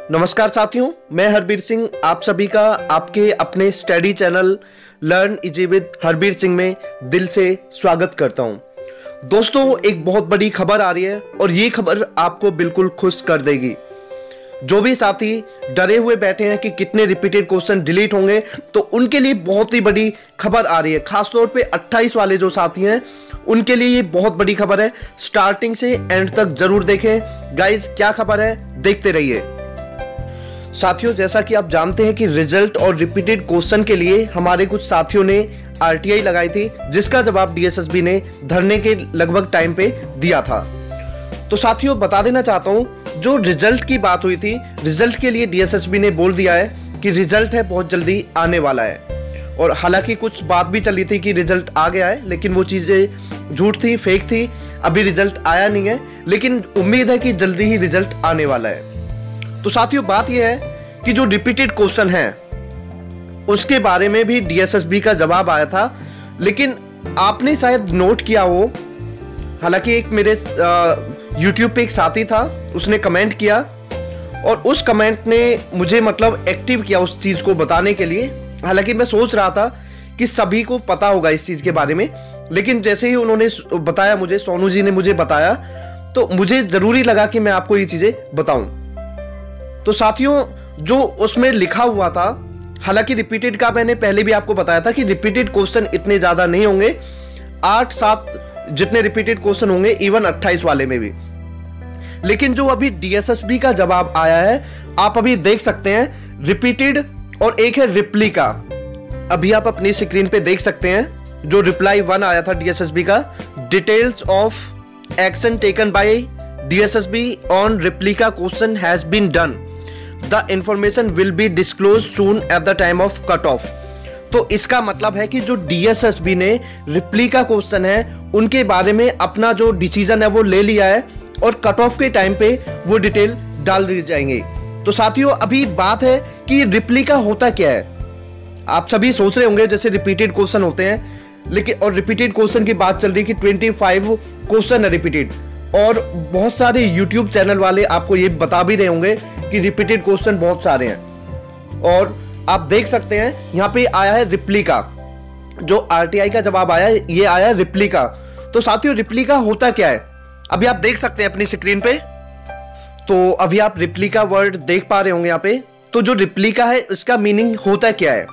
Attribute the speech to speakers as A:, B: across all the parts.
A: नमस्कार साथियों, मैं हरबीर सिंह आप सभी का आपके अपने study channel learn easy with Harbir Singh में दिल से स्वागत करता हूं। दोस्तों, एक बहुत बड़ी खबर आ रही है और ये खबर आपको बिल्कुल खुश कर देगी। जो भी साथी डरे हुए बैठे हैं कि कितने रिपीटेड क्वेश्चन डिलीट होंगे, तो उनके लिए बहुत ही बड़ी खबर आ रही है। खासतौर पे 28 वाले जो साथी हैं उनके लिए ये बहुत बड़ी खबर है। स्टार्टिंग से एंड तक जरूर देखें। गाइस, क्या खबर है देखते रहिए। साथियों, जैसा कि आप जानते हैं कि रिजल्ट और रिपीटेड क्वेश्चन के लिए हमारे कुछ साथियों ने आरटीआई लगाई थी, जिसका जवाब डीएसएसबी ने धरने के लगभग टाइम पे दिया था। तो साथियों, बता देना चाहता हूं, जो रिजल्ट की बात हुई थी, रिजल्ट के लिए डीएसएसबी ने बोल दिया है कि रिजल्ट है बहुत जल्दी आने वाला है। और हालांकि कुछ बात भी चली थी कि रिजल्ट आ गया है, लेकिन वो चीजें झूठ थी, फेक थी। अभी रिजल्ट आया नहीं है, लेकिन उम्मीद है कि जल्दी ही रिजल्ट आने वाला है। तो साथियों, बात यह है कि जो रिपीटेड क्वेश्चन है उसके बारे में भी डीएसएसबी का जवाब आया था, लेकिन आपने शायद नोट किया हो, हालांकि एक मेरे यूट्यूब पे एक साथी था, उसने कमेंट किया और उस कमेंट ने मुझे एक्टिव किया उस चीज को बताने के लिए। हालांकि मैं सोच रहा था कि सभी को पता होगा इस चीज के बारे में, लेकिन जैसे ही उन्होंने बताया, मुझे सोनू जी ने मुझे बताया, तो मुझे जरूरी लगा कि मैं आपको ये चीजें बताऊं। तो साथियों, जो उसमें लिखा हुआ था, हालांकि रिपीटेड का मैंने पहले भी आपको बताया था कि रिपीटेड क्वेश्चन इतने ज्यादा नहीं होंगे, 8-7 जितने रिपीटेड क्वेश्चन होंगे, इवन 28 वाले में भी। लेकिन जो अभी डीएसएसबी का जवाब आया है, आप अभी देख सकते हैं, रिपीटेड और एक है रिप्लिका। अभी आप अपनी स्क्रीन पे देख सकते हैं जो रिप्लाई 1 आया था डीएसएसबी का। Details of action taken by DSSB on replica question has been done. The information will be disclose soon at the time of cut off. तो इसका मतलब है कि जो डीएसएसबी ने रिप्लिका क्वेश्चन है उनके बारे में अपना जो डिसीजन है वो ले लिया है और कट ऑफ के टाइम पे वो डिटेल डाल दी जाएंगे। तो साथियों, अभी बात है कि रिप्लिका होता क्या है। आप सभी सोच रहे होंगे जैसे रिपीटेड क्वेश्चन होते हैं, लेकिन और रिपीटेड क्वेश्चन की बात चल रही है कि 25 क्वेश्चन है रिपीटेड, और बहुत सारे यूट्यूब चैनल वाले आपको ये बता भी रहे होंगे कि रिपीटेड क्वेश्चन बहुत सारे हैं। और आप देख सकते हैं यहाँ पे आया है रिप्लिका, जो आरटीआई का जवाब आया है, ये आया है रिप्लिका। तो साथियों, रिप्लिका होता क्या है अभी आप देख सकते हैं अपनी स्क्रीन पे। तो अभी आप रिप्लिका वर्ड देख पा रहे होंगे यहाँ पे। तो जो रिप्लिका है इसका मीनिंग होता क्या है?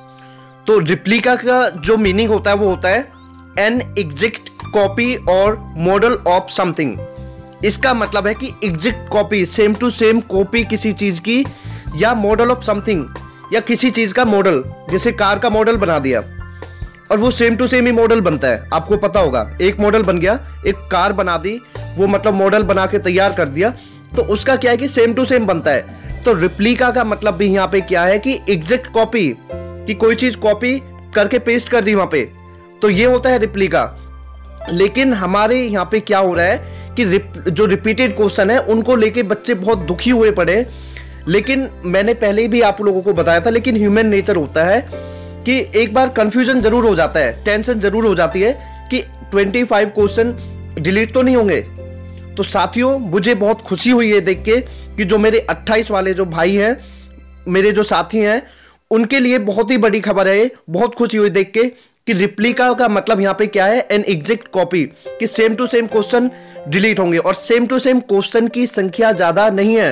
A: तो रिप्लिका का जो मीनिंग होता है वो होता है एन एग्जैक्ट कॉपी और मॉडल ऑफ समथिंग। इसका मतलब है कि exact copy, same to same copy किसी चीज की, या मॉडल ऑफ समथिंग, या किसी चीज का मॉडल। जैसे कार का मॉडल बना दिया और वो सेम टू सेम ही मॉडल बनता है, आपको पता होगा। एक मॉडल बन गया, एक कार बना दी, वो मॉडल बना के तैयार कर दिया, तो उसका क्या है कि सेम टू सेम बनता है। तो रिप्लिका का मतलब भी यहाँ पे क्या है कि एग्जैक्ट कॉपी, कि कोई चीज कॉपी करके पेस्ट कर दी वहां पे, तो ये होता है रिप्लिका। लेकिन हमारे यहाँ पे क्या हो रहा है कि जो रिपीटेड क्वेश्चन है उनको लेके बच्चे बहुत दुखी हुए पड़े। लेकिन मैंने पहले भी आप लोगों को बताया था, लेकिन ह्यूमन नेचर होता है कि एक बार कंफ्यूजन जरूर हो जाता है, टेंशन जरूर हो जाती है कि 25 क्वेश्चन डिलीट तो नहीं होंगे। तो साथियों, मुझे बहुत खुशी हुई है देख के कि जो मेरे 28 वाले जो भाई हैं, मेरे जो साथी हैं, उनके लिए बहुत ही बड़ी खबर है। बहुत खुशी हुई देख के कि रिप्लिका का मतलब यहाँ पे क्या है, एन एग्जैक्ट कॉपी, कि same to same question delete होंगे। और सेम टू सेम क्वेश्चन की संख्या ज्यादा नहीं है।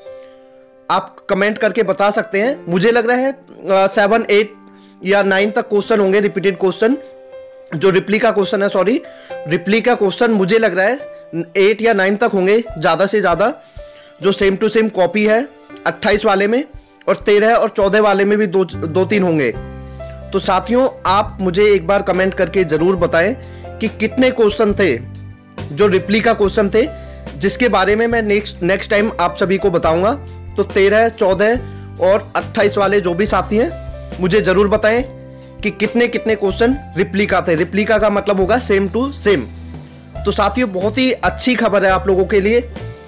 A: आप कमेंट करके बता सकते हैं। मुझे लग रहा है 7, 8 या 9 तक क्वेश्चन होंगे रिपीटेड क्वेश्चन। जो रिप्लिका क्वेश्चन है, सॉरी, रिप्लिका क्वेश्चन मुझे लग रहा है 8 या 9 तक होंगे ज्यादा से ज्यादा, जो सेम टू सेम कॉपी है 28 वाले में, और 13 और 14 वाले में भी 2-3 होंगे। तो साथियों, आप मुझे एक बार कमेंट करके जरूर बताएं कि कितने क्वेश्चन थे जो रिप्लिका क्वेश्चन थे, जिसके बारे में मैं नेक्स्ट टाइम आप सभी को बताऊंगा। तो 13, 14 और 28 वाले जो भी साथी हैं, मुझे जरूर बताएं कि कितने क्वेश्चन रिप्लिका थे। रिप्लिका का मतलब होगा सेम टू सेम। तो साथियों, बहुत ही अच्छी खबर है आप लोगों के लिए।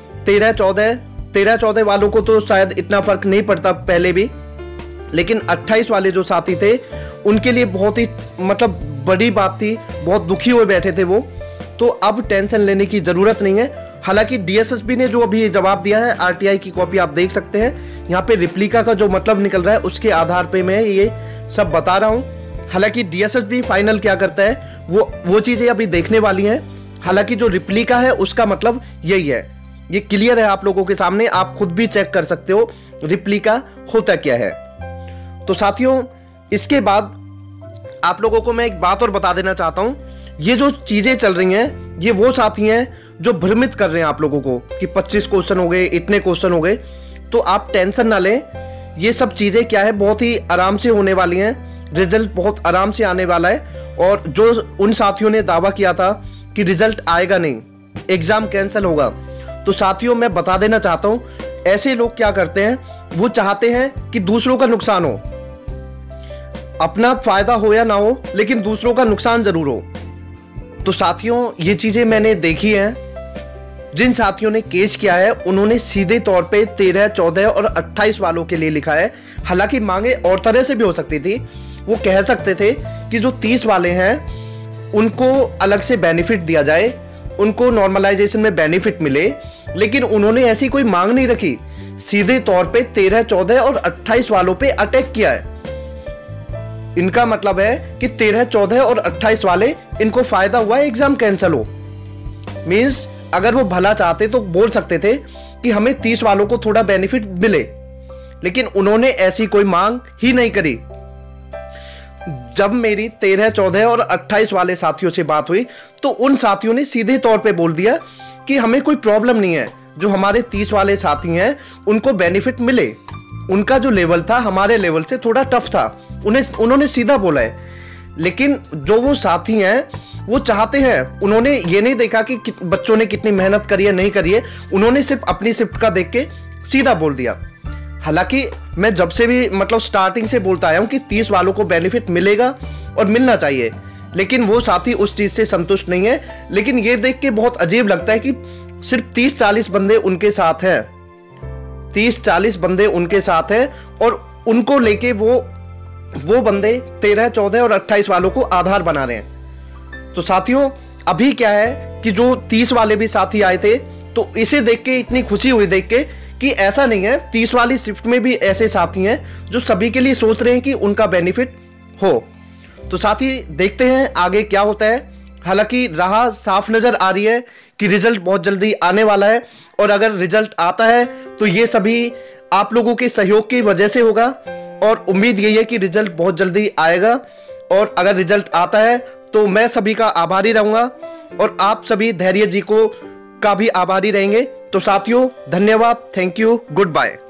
A: 13-14 वालों को तो शायद इतना फर्क नहीं पड़ता पहले भी, लेकिन 28 वाले जो साथी थे उनके लिए बहुत ही बड़ी बात थी, बहुत दुखी हुए बैठे थे वो। तो अब टेंशन लेने की जरूरत नहीं है। हालांकि डीएसएसबी ने जो अभी जवाब दिया है, आरटीआई की कॉपी आप देख सकते हैं, यहाँ पे रिप्लिका का जो मतलब निकल रहा है उसके आधार पे मैं ये सब बता रहा हूँ। हालांकि डीएसएसबी फाइनल क्या करता है वो चीजें अभी देखने वाली हैं। हालांकि जो रिप्लिका है उसका मतलब यही है, ये क्लियर है आप लोगों के सामने, आप खुद भी चेक कर सकते हो रिप्लिका होता क्या है। तो साथियों, इसके बाद आप लोगों को मैं एक बात और बता देना चाहता हूं, ये जो चीजें चल रही हैं ये वो साथी हैं जो भ्रमित कर रहे हैं आप लोगों को कि 25 क्वेश्चन हो गए, इतने क्वेश्चन हो गए। तो आप टेंशन ना लें, ये सब चीजें क्या है बहुत ही आराम से होने वाली हैं, रिजल्ट बहुत आराम से आने वाला है। और जो उन साथियों ने दावा किया था कि रिजल्ट आएगा नहीं, एग्जाम कैंसिल होगा, तो साथियों मैं बता देना चाहता हूं, ऐसे लोग क्या करते हैं, वो चाहते हैं कि दूसरों का नुकसान हो, अपना फायदा हो या ना हो लेकिन दूसरों का नुकसान जरूर हो। तो साथियों, ये चीजें मैंने देखी हैं। जिन साथियों ने केस किया है उन्होंने सीधे तौर पे 13, 14 और 28 वालों के लिए लिखा है। हालांकि मांगे और तरह से भी हो सकती थी, वो कह सकते थे कि जो 30 वाले हैं उनको अलग से बेनिफिट दिया जाए, उनको नॉर्मलाइजेशन में बेनिफिट मिले, लेकिन उन्होंने ऐसी कोई मांग नहीं रखी, सीधे तौर पे 13, 14 और 28 वालों पे अटैक किया है। इनका मतलब है कि 13, 14 और 28 वाले इनको फायदा हुआ है एग्जाम कैंसिल हो। मींस अगर वो भला चाहते तो बोल सकते थे कि हमें 30 वालों को थोड़ा बेनिफिट मिले, लेकिन उन्होंने ऐसी कोई मांग ही नहीं करी। जब मेरी 13, 14 और 28 वाले साथियों से बात हुई तो उन साथियों ने सीधे तौर पे बोल दिया कि हमें कोई प्रॉब्लम नहीं है, जो हमारे 30 वाले साथी हैं उनको बेनिफिट मिले। उनका जो लेवल था हमारे लेवल से थोड़ा टफ था, उन्होंने सीधा बोला है। लेकिन जो वो साथी हैं वो चाहते हैं, उन्होंने ये नहीं देखा कि बच्चों ने कितनी मेहनत करी है नहीं करी है, उन्होंने सिर्फ अपनी शिफ्ट का देख के सीधा बोल दिया। हालांकि मैं जब से भी मतलब स्टार्टिंग से बोलता आया हूं कि 30 वालों को बेनिफिट मिलेगा और मिलना चाहिए, लेकिन वो साथी उस चीज से संतुष्ट नहीं है। लेकिन ये देख के बहुत अजीब लगता है कि सिर्फ 30-40 बंदे उनके साथ हैं, 30-40 बंदे उनके साथ हैं और उनको लेके वो बंदे 13, 14 और 28 वालों को आधार बना रहे हैं। तो साथियों, अभी क्या है कि जो 30 वाले भी साथी आए थे तो इसे देख के इतनी खुशी हुई देख के कि ऐसा नहीं है, 30 वाली शिफ्ट में भी ऐसे साथी हैं जो सभी के लिए सोच रहे हैं कि उनका बेनिफिट हो। तो साथी, देखते हैं आगे क्या होता है। हालांकि राह साफ नजर आ रही है कि रिजल्ट बहुत जल्दी आने वाला है, और अगर रिजल्ट आता है तो ये सभी आप लोगों के सहयोग की वजह से होगा, और उम्मीद यही है कि रिजल्ट बहुत जल्दी आएगा। और अगर रिजल्ट आता है तो मैं सभी का आभारी रहूंगा और आप सभी धैर्य जी को का भी आभारी रहेंगे। तो साथियों, धन्यवाद, थैंक यू, गुड बाय।